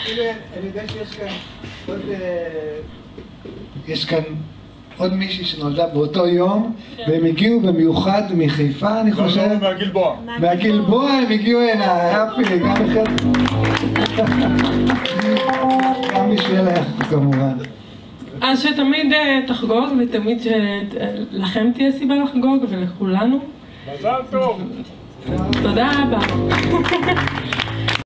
אני יודע שיש כאן עוד... יש כאן עוד מישהי שנולדה באותו יום, והם הגיעו במיוחד מחיפה, אני חושב. לא, מהגלבוע. מהגלבוע הם הגיעו הנה, יפי, גם אחד. גם בשבילך, כמובן. אז שתמיד תחגוג, ותמיד שלכם תהיה סיבה לחגוג, ולכולנו. מזל טוב. תודה רבה.